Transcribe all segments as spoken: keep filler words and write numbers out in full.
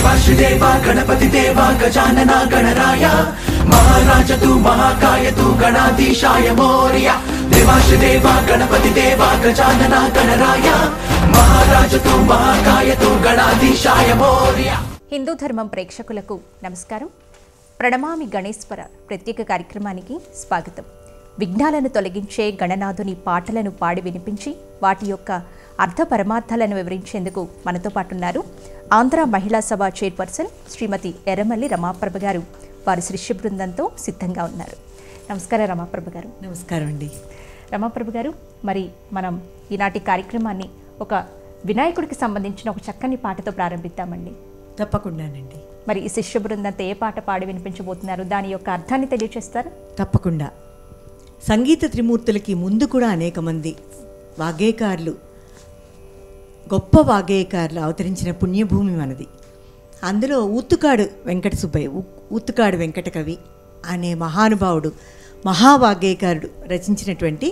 देवाश्रिदेवा गणपति देवा गजानना गणराय महाराज तू महाकाय तू गणाधीशाय मोरया देवाश्रिदेवा गणपति देवा गजानना गणराय महाराज तू महाकाय तू गणाधीशाय मोरया। హిందూ ధర్మం ప్రేక్షకులకు నమస్కారం. ప్రణమామి గణేశ్వర ప్రత్యేక కార్యక్రమానికి స్వాగతం. విఘ్నాలను తొలగించే గణనాథుని పాటలను పాడి వినిపించి వాటి యొక్క అర్థ పరమార్థాలను వివరించేందుకు మనతో పాటు ఉన్నారు ఆంధ్ర మహిళా సభ చైర్పర్సన్ శ్రీమతి ఎర్రమల్లి రమాప్రభ గారు. వారి శిష్య బృందంతో సిద్ధంగా ఉన్నారు. నమస్కారం రమాప్రభ గారు. నమస్కారం అండి. రమాప్రభ గారు, మరి మనం ఈనాటి కార్యక్రమాన్ని ఒక వినాయకుడికి సంబంధించిన ఒక చక్కని పాటతో ప్రారంభిద్దామండి. తప్పకుండానండి. మరి ఈ శిష్య బృందంతో ఏ పాట పాడి వినిపించబోతున్నారు, దాని యొక్క అర్థాన్ని తెలియజేస్తారు? తప్పకుండా. సంగీత త్రిమూర్తులకి ముందు కూడా అనేక మంది వాగ్గేయకారులు, గొప్ప వాగ్గేయకారులు అవతరించిన పుణ్యభూమి మనది. అందులో ఊత్తుకాడు వెంకట సుబ్బయ్య, ఊత్తుకాడు వెంకట కవి అనే మహానుభావుడు, మహావాగ్గేయకారుడు రచించినటువంటి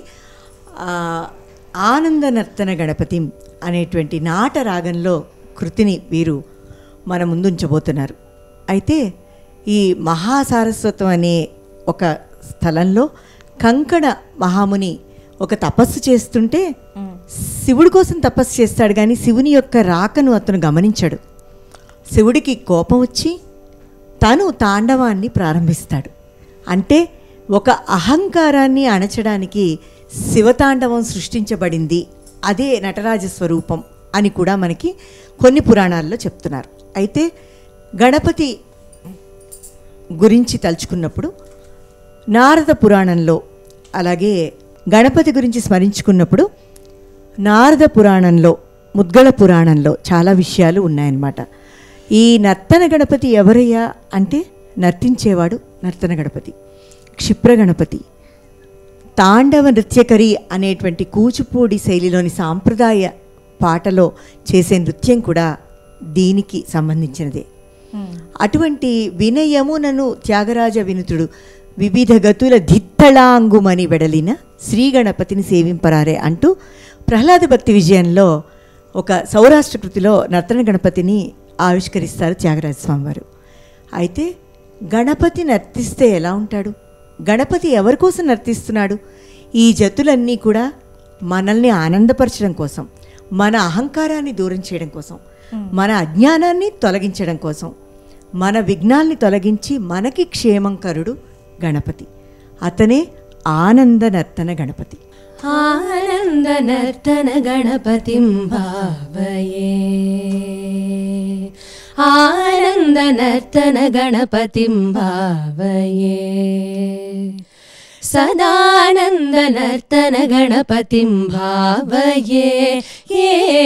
ఆనంద నర్తన గణపతి అనేటువంటి నాట రాగంలో కృతిని వీరు మన ముందుంచబోతున్నారు. అయితే ఈ మహాసారస్వతం అనే ఒక స్థలంలో కంకణ మహాముని ఒక తపస్సు చేస్తుంటే శివుడి కోసం తపస్సు చేస్తాడు, కానీ శివుని యొక్క రాకను అతను గమనించాడు. శివుడికి కోపం వచ్చి తను తాండవాన్ని ప్రారంభిస్తాడు. అంటే ఒక అహంకారాన్ని అణచడానికి శివతాండవం సృష్టించబడింది, అదే నటరాజ స్వరూపం అని కూడా మనకి కొన్ని పురాణాల్లో చెప్తున్నారు. అయితే గణపతి గురించి తలుచుకున్నప్పుడు నారద పురాణంలో, అలాగే గణపతి గురించి స్మరించుకున్నప్పుడు నారద పురాణంలో, ముద్గళ పురాణంలో చాలా విషయాలు ఉన్నాయన్నమాట. ఈ నర్తన గణపతి ఎవరయ్యా అంటే నర్తించేవాడు నర్తన గణపతి, క్షిప్ర గణపతి, తాండవ నృత్యకరి అనేటువంటి కూచిపూడి శైలిలోని సాంప్రదాయ పాటలో చేసే నృత్యం కూడా దీనికి సంబంధించినదే. అటువంటి వినయమునను త్యాగరాజ వినుతుడు వివిధ గతుల ధిత్తళాంగుమని వెడలిన శ్రీ గణపతిని సేవింపరారే అంటూ ప్రహ్లాద భక్తి విజయంలో ఒక సౌరాష్ట్ర కృతిలో నర్తన గణపతిని ఆవిష్కరిస్తారు త్యాగరాజ స్వామి వారు. అయితే గణపతి నర్తిస్తే ఎలా ఉంటాడు, గణపతి ఎవరి కోసం నర్తిస్తున్నాడు? ఈ జతులన్నీ కూడా మనల్ని ఆనందపరచడం కోసం, మన అహంకారాన్ని దూరం చేయడం కోసం, మన అజ్ఞానాన్ని తొలగించడం కోసం, మన విఘ్నాల్ని తొలగించి మనకి క్షేమంకరుడు గణపతి. అతనే ఆనంద నర్తన గణపతి. ఆనంద నర్తన గణపతిం భావయే, ఆనంద నర్తన గణపతిం భావయే, సదానంద నర్తన గణపతిం భావయే, ఏ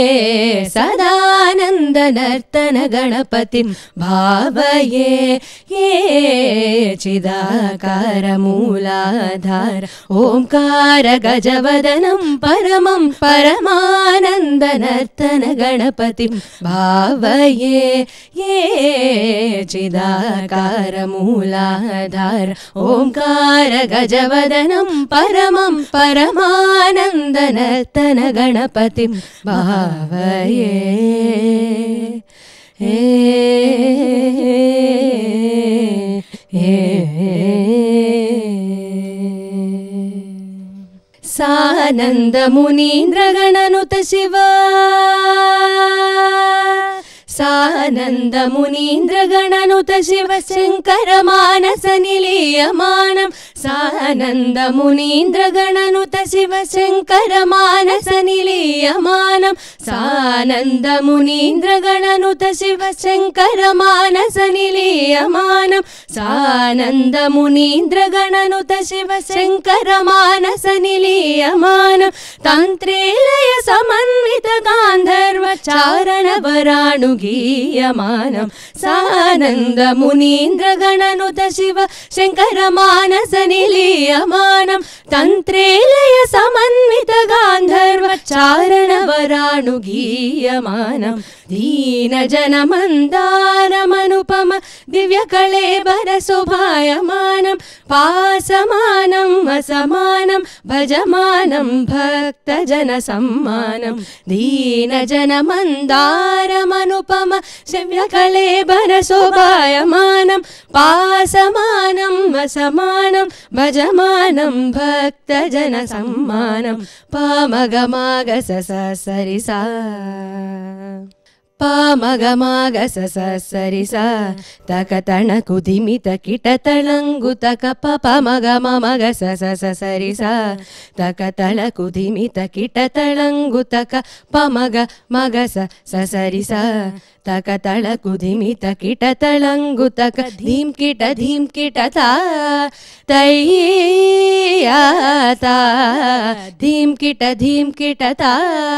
సదానంద నర్తన గణపతిం భావయే, ఏ చిదాకార మూలాధార ఓంకార గజవదనం పరమం పరమానంద నర్తన గణపతిం భావయే, ఏ చిదాకార మూలాధార ఓంకార గజవదనం వదనం పరమం పరమానంద నర్తన గణపతిం భావయే. ఏ సానంద మునీంద్ర గణనుత శివ, సానంద మునీంద్ర గణనుత శివ శంకర మానస నిలీయమానం, సానంద మునీంద్ర గణనుత శివ శంకర మానస నిలీయమానం, సానంద మునీంద్ర గణనుత శివ శంకర మానస నిలీయమానం, సానంద మునీంద్ర గణనుత శివ శంకర మానస నిలీయమానం, తంత్రేలయ సమన్విత గాంధర్వ చారణ వరాణు గీయమానం, సానంద మునీంద్ర గణనుత శివ శంకర మానస నిలీయమానం, తంత్రేలయ సమన్విత గాంధర్వ చారణ వరాణు గీయమానం, దీన జన మందారమనుపమ దివ్య కళేబర శోభాయమానం పాసమానం అసమానం భజమానం భక్త జన సమ్మానం దీన జన మందారమనుపమ దివ్య కళేబర శోభాయమానం పాసమానం అసమానం భజమానం భక్త జన సమ్మానం పామగమాగ స సరి సా పామగమాగ స సరి సా తక తణకు ధిమిత కిట తళంగు తక పమగ మమగ స సరి సా తక తళకు ధిమిత కిట తళంగు తక పమగ మగ స సరి సా తక తళకు ధిమిత కిట తళంగు తక ధీం కిట ధీం కిట తా తయ్యాతా ధీం కిట ధీం కిట తా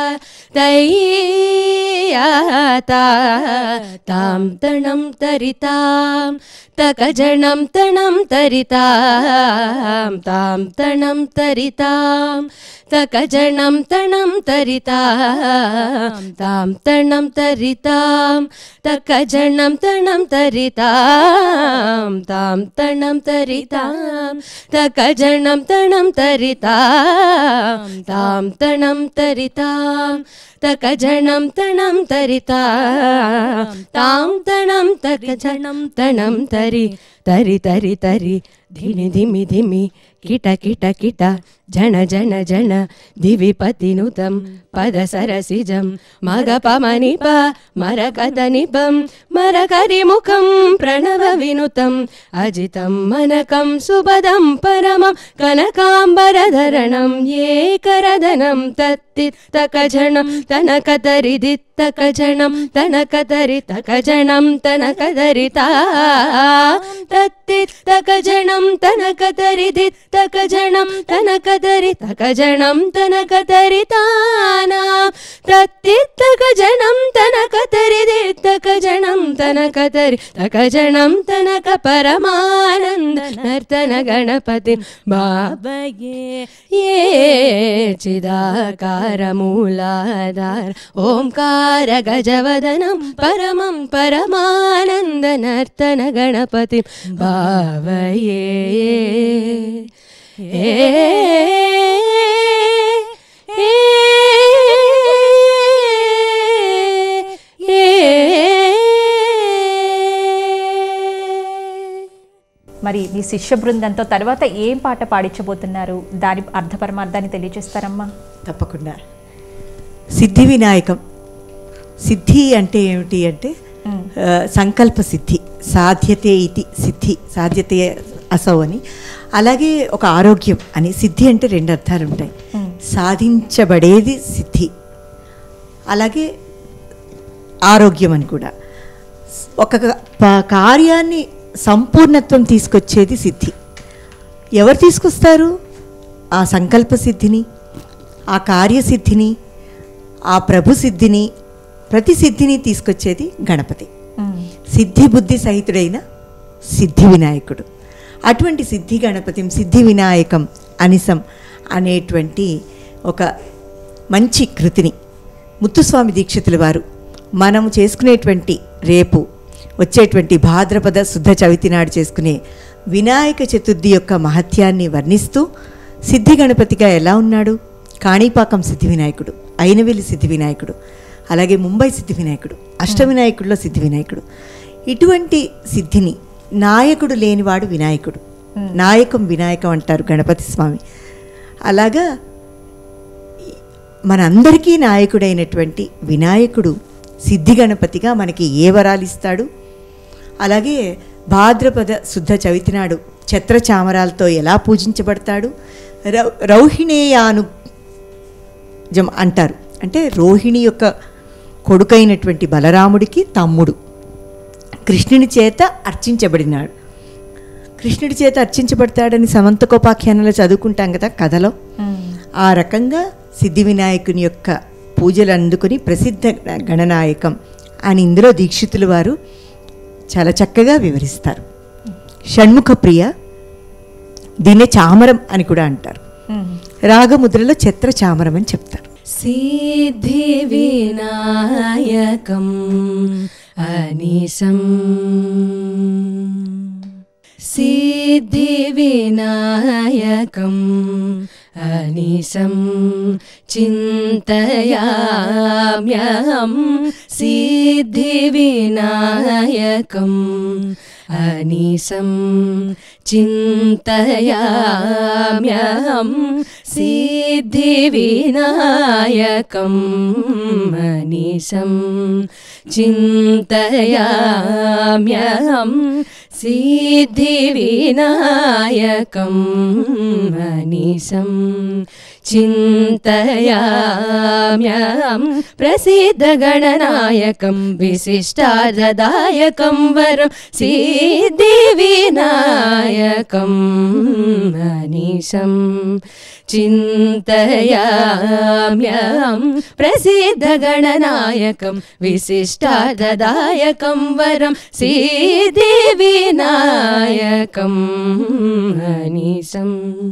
తయ్యాతా తాం తణం తరితాం తక జనం తణం తరితాం తాం తణం తరితాం తక జనం తణం తరితాం తాం తణం తరితాం తక జనం తణం తరితాం తాం తణం తరితాం తక జనం తణం తరితాం తాం తణం తరితాం తక జనం తణం తరితాం తాం తణం తక జనం తణం తరి తరి తరి తరి ధిమి ధిమి ధిమి కిట కిట కిట జన జన జన దివిపతినుతం పద సరసిజం మగ పమనిప మరకదనిపం మరకరిముఖం ప్రణవ వినుతం అజితం మనకం సుపదం పరమం కనకాంబరధరణం ఏకరదనం తత్తిత్తకజనం తనకతరిదిత్తకజనం తనకతరితకజనం తనకదరితా తత్తిత్తకజనం తనకతరిదిత్తకజనం తనకదరితకజనం తనకదరితానా తత్తిత్తకజనం తనకతరిదిత్తకజనం తనకదరితకజనం తనక పరమానంద నర్తన గణపతి బాబయే ఏ చిదాకార మూలాధార ఓంకార గజవదనం పరమం పరమానంద నర్తన గణపతి భావయే ఏ మరి మీ శిష్య బృందంతో తర్వాత ఏం పాట పాడించబోతున్నారు, దాని అర్థ పరమార్థాన్ని తెలియజేస్తారమ్మా? తప్పకుండా. సిద్ధి వినాయకం. సిద్ధి అంటే ఏమిటి అంటే సంకల్ప సిద్ధి, సాధ్యతే ఇది సిద్ధి, సాధ్యతే అసౌ అని. అలాగే ఒక ఆరోగ్యం అని. సిద్ధి అంటే రెండు అర్థాలు ఉంటాయి. సాధించబడేది సిద్ధి, అలాగే ఆరోగ్యం అని కూడా. ఒక కార్యాన్ని సంపూర్ణత్వం తీసుకొచ్చేది సిద్ధి. ఎవరు తీసుకొస్తారు? ఆ సంకల్ప సిద్ధిని, ఆ కార్యసిద్ధిని, ఆ ప్రభు సిద్ధిని, ప్రతి సిద్ధిని తీసుకొచ్చేది గణపతి. సిద్ధి బుద్ధి సహితుడైన సిద్ధి వినాయకుడు. అటువంటి సిద్ధి గణపతి, సిద్ధి వినాయకం అనిసం అనేటువంటి ఒక మంచి కృతిని ముత్తుస్వామి దీక్షితుల వారు మనము చేసుకునేటువంటి రేపు వచ్చేటువంటి భాద్రపద శుద్ధ చవితి నాడు చేసుకునే వినాయక చతుర్థి యొక్క మహత్యాన్ని వర్ణిస్తూ సిద్ధి గణపతిగా ఎలా ఉన్నాడు, కాణిపాకం సిద్ధి వినాయకుడు, అయినవెల్లి సిద్ధి వినాయకుడు, అలాగే ముంబై సిద్ధి వినాయకుడు, అష్టవినాయకుడిలో సిద్ధి వినాయకుడు. ఇటువంటి సిద్ధిని, నాయకుడు లేనివాడు వినాయకుడు, నాయకం వినాయకం అంటారు గణపతి స్వామి. అలాగా మనందరికీ నాయకుడైనటువంటి వినాయకుడు సిద్ధి గణపతిగా మనకి ఏ వరాలు ఇస్తాడు, అలాగే భాద్రపద శుద్ధ చవితి నాడు ఛత్రచామరాలతో ఎలా పూజించబడతాడు, రౌ రౌహిణేయాను జం అంటారు. అంటే రోహిణి యొక్క కొడుకైనటువంటి బలరాముడికి తమ్ముడు, కృష్ణుని చేత అర్చించబడినాడు. కృష్ణుడి చేత అర్చించబడతాడని సమంతకోపాఖ్యానంలో చదువుకుంటాం కదా కథలో. ఆ రకంగా సిద్ధి వినాయకుని యొక్క పూజలు అందుకుని ప్రసిద్ధ గణనాయకం అని ఇందులో దీక్షితుల వారు చాలా చక్కగా వివరిస్తారు. షణ్ముఖ ప్రియ, దీన్నే చామరం అని కూడా అంటారు. రాగముద్రలో ఛత్ర చామరం అని చెప్తారు. सिद्धिविनायकम् अनिशम् सिद्धिविनायकम् अनिशं चिन्तयाम्यहं सिद्धिविनायकम् अनिशं चिन्तयाम्यहं सिद्धिविनायकम् अनिशं चिन्तयाम्यहं सिद्धिविनायकम् अनिशं चिन्तयाम्यहं प्रसिद्धगणनायकं विशिष्टार्थदायकं वरं सिद्धिविनायकम् अनिशं चिन्तयाम्यहं प्रसिद्धगणनायकं विशिष्टार्थदायकं वरं सिद्धिविनायकम् अनिशं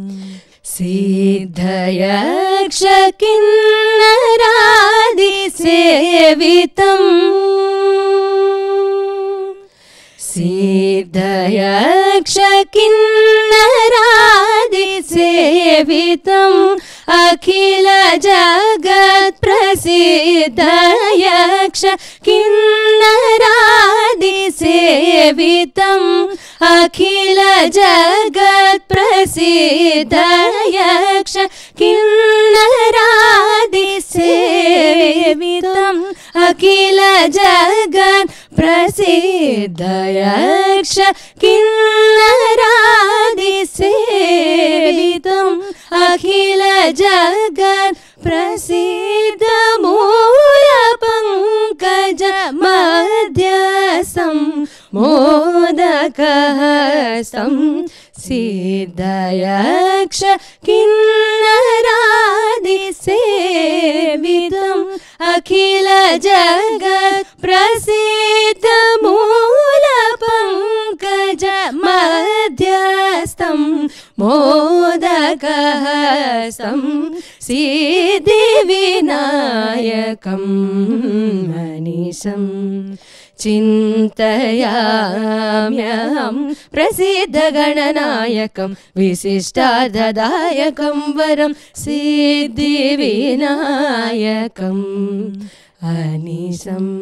सिद्धयक्षकिन्नरादिसेवितम् सिद्धयक्षकिन्नरादिसेवितम् अखिल जगत् प्रसिद्ध यक्ष किन्नरादिसेवितम् अखिल जगत् प्रसिद्ध यक्ष किन्नरादिसेवितम् अखिल जगत् प्रसिद्ध यक्ष किन्नरादिसेवितम् अखिल जगत् प्रसिद्ध मूल पंकज मध्यसं मोदकहस्तं सिद्धयक्ष किन्नरादिसेवितम् अखिल जगत् प्रसिद्ध मूल पंकज मध्यस्थं मोदकहस्तं सिद्धिविनायकम् अनिशं चिन्तयाम्यहं प्रसिद्धगणनायकं विशिष्टार्थदायकं वरं सिद्धिविनायकम् अनिशम्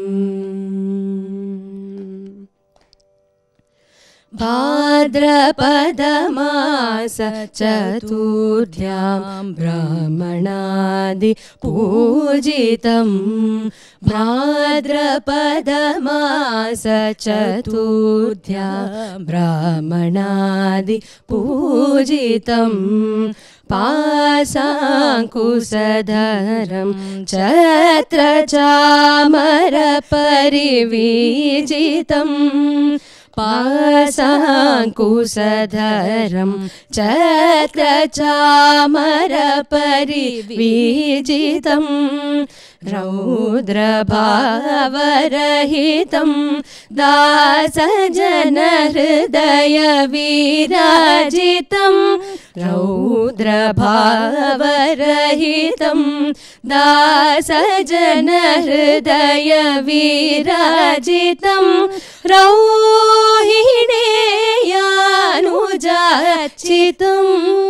भाद्रपदमास चतुर्थ्यां ब्राह्मणादि पूजितं भाद्रपदमास चतुर्थ्यां ब्राह्मणादि पूजितं पाशाङ्कुशधरं छत्रचामरपरिवीजितम् पाशाङ्कुशधरं छत्रचामरपरिवीजितं रौद्रभावरहितं दासजनहृदयविराजितं रौद्रभावरहितं दासजनहृदयविराजितं रौहिणेयानुजाचितम्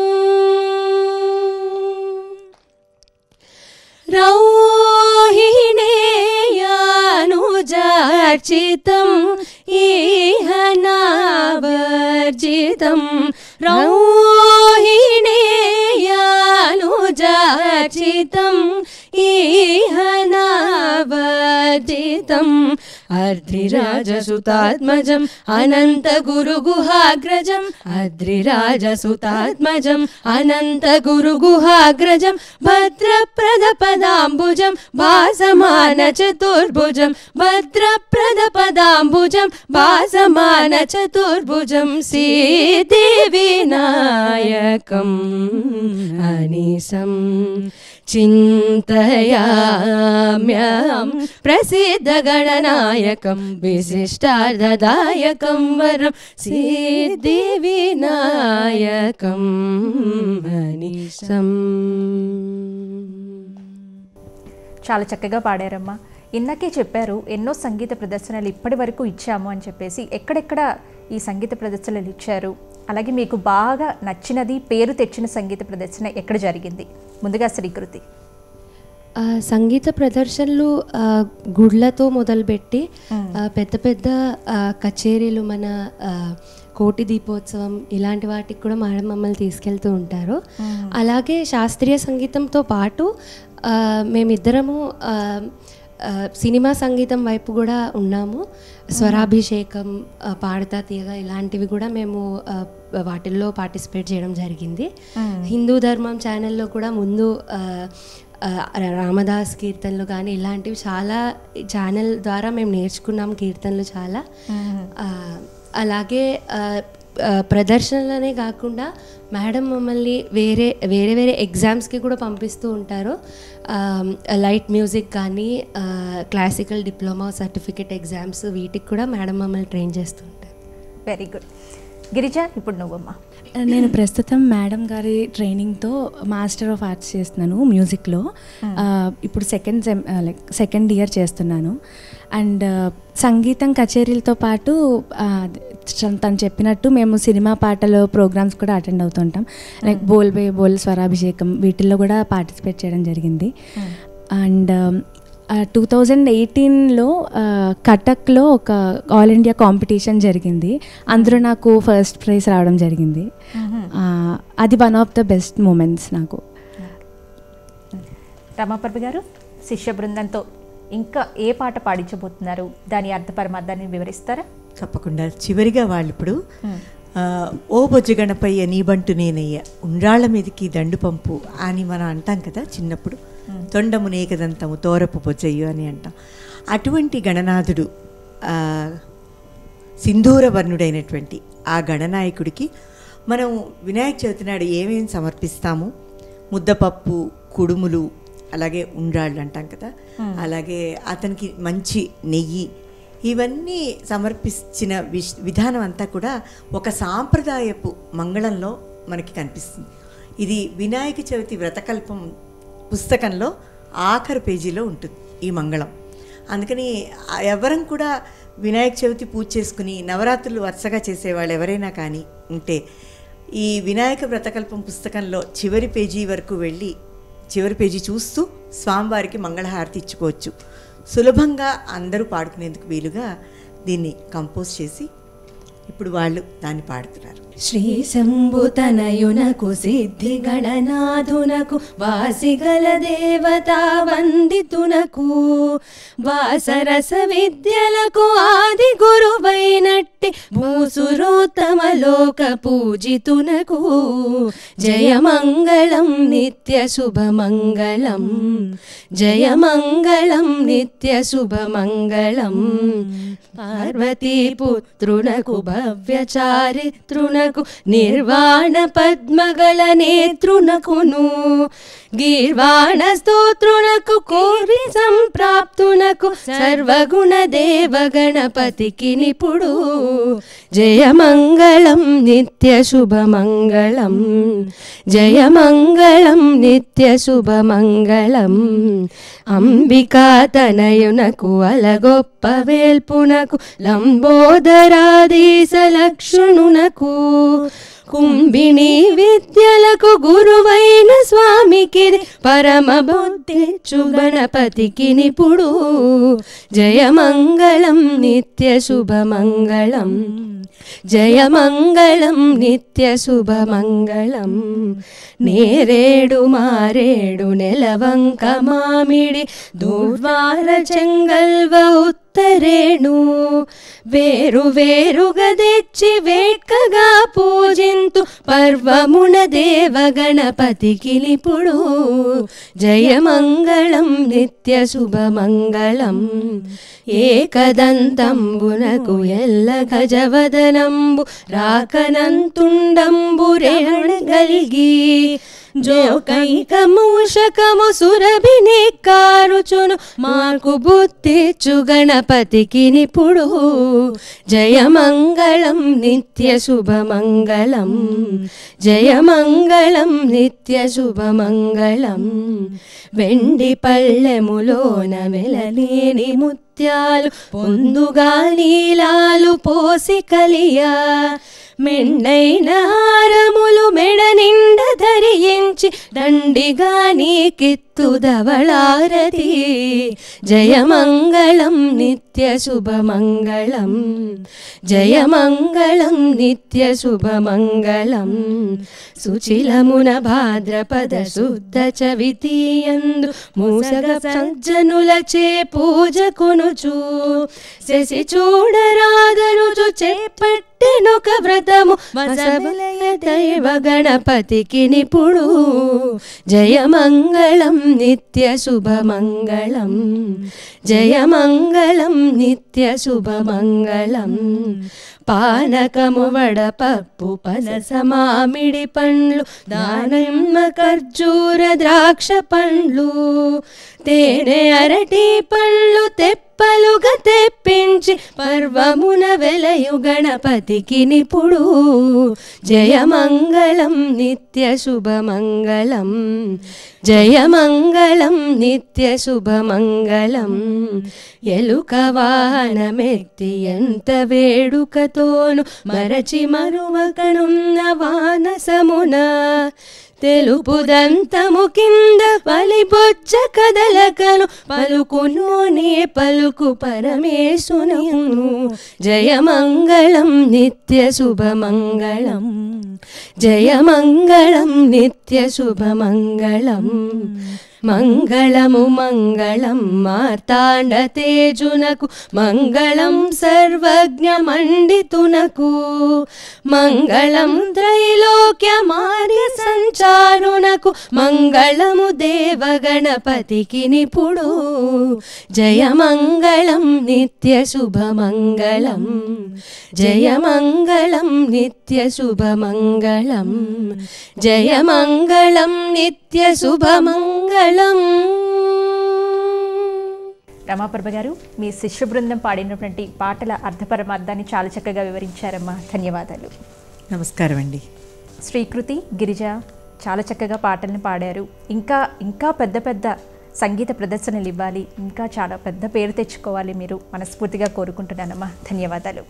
रौहिणेयानुजार्चितम् इह नावर्जितम् रौहिणेयानुजार्चितम् इह नावर्जितम् अद्रिराजसुतात्मजम् अनन्तगुरुगुहाग्रजम् अद्रिराजसुतात्मजम् अनन्तगुरुगुहाग्रजम् भद्रप्रदपदाम्बुजम् भासमानचतुर्भुजम् भद्रप्रदपदाम्बुजम् भासमानचतुर्भुजम् सिद्धिविनायकम् अनिशम् चिन्तयाम्यहं प्रसिद्धगणनायकं विशिष्टार्थदायकं वरं सिद्धिविनायकम् अनिशम् చాలా చక్కగా పాడారమ్మా. ఇందాకే చెప్పారు ఎన్నో సంగీత ప్రదర్శనలు ఇప్పటి వరకు ఇచ్చాము అని చెప్పేసి. ఎక్కడెక్కడ ఈ సంగీత ప్రదర్శనలు ఇచ్చారు? అలాగే మీకు బాగా నచ్చినది, పేరు తెచ్చిన సంగీత ప్రదర్శన ఎక్కడ జరిగింది? ముందుగా శ్రీకృతి. సంగీత ప్రదర్శనలు గుడ్లతో మొదలుపెట్టి పెద్ద పెద్ద కచేరీలు, మన కోటి దీపోత్సవం ఇలాంటి వాటికి కూడా మేడం మమ్మల్ని తీసుకెళ్తూ ఉంటారు. అలాగే శాస్త్రీయ సంగీతంతో పాటు మేమిద్దరము సినిమా సంగీతం వైపు కూడా ఉన్నాము. స్వరాభిషేకం, పాడతా తీయగా ఇలాంటివి కూడా మేము వాటిల్లో పార్టిసిపేట్ చేయడం జరిగింది. హిందూ ధర్మం ఛానల్లో కూడా ముందు రామదాస్ కీర్తనలు కానీ ఇలాంటివి చాలా ఛానల్ ద్వారా మేము నేర్చుకున్నాం కీర్తనలు చాలా. అలాగే ప్రదర్శనలనే కాకుండా మేడం మమ్మల్ని వేరే వేరే వేరే ఎగ్జామ్స్కి కూడా పంపిస్తూ ఉంటారు. లైట్ మ్యూజిక్ కానీ క్లాసికల్ డిప్లొమా సర్టిఫికేట్ ఎగ్జామ్స్ వీటికి కూడా మేడం మమ్మల్ని ట్రైన్ చేస్తూ ఉంటారు. Very good. గిరిజ, ఇప్పుడు నువ్వమ్మా. నేను ప్రస్తుతం మేడం గారి ట్రైనింగ్తో మాస్టర్ ఆఫ్ ఆర్ట్స్ చేస్తున్నాను మ్యూజిక్లో. ఇప్పుడు second sem like second year చేస్తున్నాను. అండ్ సంగీతం కచేరీలతో పాటు తను చెప్పినట్టు మేము సినిమా పాటలు ప్రోగ్రామ్స్ కూడా అటెండ్ అవుతుంటాం. లైక్ బోల్ బే బోల్, స్వరాభిషేకం వీటిల్లో కూడా పార్టిసిపేట్ చేయడం జరిగింది. అండ్ టూ థౌజండ్ ఎయిటీన్లో కటక్లో ఒక ఆల్ ఇండియా కాంపిటీషన్ జరిగింది. అందులో నాకు ఫస్ట్ ప్రైజ్ రావడం జరిగింది. అది one of the best moments నాకు. రమాప్రభ గారు, శిష్య బృందంతో ఇంకా ఏ పాట పాడించబోతున్నారు? దాని అర్థ పరమార్థాన్ని వివరిస్తారా? తప్పకుండా. చివరిగా వాళ్ళు ఇప్పుడు ఓ బొజ్జ గణపయ్య నీబంటు నేనయ్య ఉండ్రాళ్ళ మీదకి దండు పంపు అని మనం అంటాం కదా చిన్నప్పుడు. తొండము నేకదంతము తోరపు బొజ్జయ్యు అని అంటాం. అటువంటి గణనాథుడు, సింధూర వర్ణుడైనటువంటి ఆ గణనాయకుడికి మనం వినాయక చవితి నాడు ఏమేమి సమర్పిస్తాము? ముద్దపప్పు, కుడుములు, అలాగే ఉండ్రాళ్ళు అంటాం కదా, అలాగే అతనికి మంచి నెయ్యి, ఇవన్నీ సమర్పించిన విష్ విధానం అంతా కూడా ఒక సాంప్రదాయపు మంగళంలో మనకి కనిపిస్తుంది. ఇది వినాయక చవితి వ్రతకల్పం పుస్తకంలో ఆఖరి పేజీలో ఉంటుంది ఈ మంగళం. అందుకని ఎవరం కూడా వినాయక చవితి పూజ చేసుకుని నవరాత్రులు వరుసగా చేసేవాళ్ళు ఎవరైనా కానీ ఉంటే ఈ వినాయక వ్రతకల్పం పుస్తకంలో చివరి పేజీ వరకు వెళ్ళి చివరి పేజీ చూస్తూ స్వామివారికి మంగళహారతి ఇచ్చుకోవచ్చు. సులభంగా అందరూ పాడుకునేందుకు వీలుగా దీన్ని కంపోజ్ చేసి ఇప్పుడు వాళ్ళు దాన్ని పాడుతున్నారు. శ్రీ శంభుతనయునకు సిద్ధి గణనాథునకు వాసిగల దేవతా వందితునకు వాసరస విద్యలకు ఆది గురువైనట్టి భూసురోత్తమ లోక పూజితునకు జయమంగళం నిత్య శుభమంగళం, జయమంగళం నిత్య శుభమంగళం. పార్వతీ పుత్రునకు భవ్య చారిత్రునకు నిర్వాణ పద్మగళ నేత్రునకును గీర్వాణ స్తోత్రునకు కోరి సంప్రాప్తునకు సర్వగుణ దేవ గణపతికి నిపుడు జయమంగళం నిత్య శుభమంగళం, జయమంగళం నిత్య శుభమంగళం. అంబికా తనయునకు అలగొప్ప వేల్పునకు లంబోదరాధీశ లక్షణునకు కుంభిణీ విద్యలకు గురువైన స్వామికి పరమ బుద్ధిచ్చు గణపతికి నిపుడు జయమంగళం నిత్య శుభమంగళం, జయమంగళం నిత్య శుభమంగళం. నేరేడు మారేడు నెలవంక మామిడి దూర్వార చెంగల్వ ఉత్తరేణు వేరు వేరుగా తెచ్చి వేట్కగా పూజింతు పర్వమున దేవ గణపతికి నిపుడు జయమంగళం నిత్య శుభమంగళం. ఏకదంతంబునకు ఎల్ల గజవదనంబు రాకనంతుండంబు రేణగలిగి జోకైకము శకము సురభిని కారుచును మాకు బుద్ధిచ్చు గణపతికి నిపుడు జయమంగళం నిత్య శుభమంగళం జయమంగళం నిత్య శుభమంగళం వెండి పళ్ళెములోన వెలలేని ముత్యాలు పొందుగా నీలాలు పోసి కలియా మెండైన హారములు మెడ నిండ ధరించి దండిగా నీకిత్తు ధవళారతి జయమంగళం నిత్య శుభమంగళం జయమంగళం నిత్య శుభమంగళం సుచిలమున భాద్రపద శుద్ధ చవితియందు మూసగ సజ్జనులచే పూజ కొనుచు శశి చూడరాదనుచు చేపట్టెనొక వ్రతము వసబలయ దైవ గణపతికి నిపుడు జయమంగళం నిత్య శుభమంగళం జయమంగళం నిత్య శుభమంగళం పానకము వడపప్పు పనస మామిడి పండ్లు దానిమ్మ ఖర్జూర ద్రాక్ష పండ్లు తేనె అరటి పండ్లు తెప్పలుగా తెప్పించి పర్వమున వెలయు గణపతికి నిపుడు జయమంగళం నిత్య శుభమంగళం జయమంగళం నిత్య శుభమంగళం ఎలుక వాహనమెత్తి ఎంత వేడుకతోను మరచి మరువకనున్న వానసమున తెలుపు దంతము కింద పలిబొచ్చ కదలకను పలుకును నీ పలుకు పరమేశును జయమంగళం నిత్య శుభమంగళం జయమంగళం నిత్య శుభమంగళం మంగళము మంగళం మార్తాండ తేజునకు మంగళం సర్వజ్ఞ మండితునకు మంగళం త్రైలోక్య మార్య సంచారునకు మంగళము దేవ గణపతికి నిపుడు జయమంగళం నిత్య శుభమంగళం జయమంగళం నిత్య శుభమంగళం జయమంగళం నిత్య శుభమంగళం. రమాప్రభ గారు, మీ శిష్య బృందం పాడినటువంటి పాటల అర్థపరమార్థాన్ని చాలా చక్కగా వివరించారమ్మా. ధన్యవాదాలు. నమస్కారం అండి. శ్రీకృతి, గిరిజ చాలా చక్కగా పాటలను పాడారు. ఇంకా ఇంకా పెద్ద పెద్ద సంగీత ప్రదర్శనలు ఇవ్వాలి, ఇంకా చాలా పెద్ద పేరు తెచ్చుకోవాలి మీరు మనస్ఫూర్తిగా కోరుకుంటున్నానమ్మా. ధన్యవాదాలు.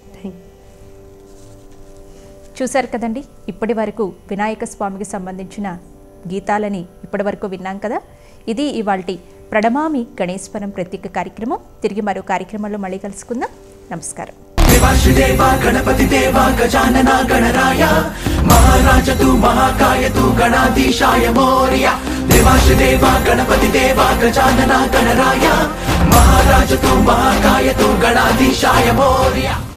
చూశారు కదండి, ఇప్పటి వరకు వినాయక స్వామికి సంబంధించిన గీతాలని ఇప్పటి వరకు విన్నాం కదా. ఇది ఇవాల్టి ప్రణమామి గణేశ్వరం ప్రత్యేక కార్యక్రమం. తిరిగి మరో కార్యక్రమంలో మళ్ళీ కలుసుకుందాం. నమస్కారం. దేవాశ్రీదేవ గణపతి దేవ గజానన గణరాయ మహారాజ తు మహాకాయ తు గణాధీశాయ మోర్య. దేవాశ్రీదేవ గణపతి దేవ గజానన గణరాయ మహారాజ తు మహాకాయ తు గణాధీశాయ మోర్య.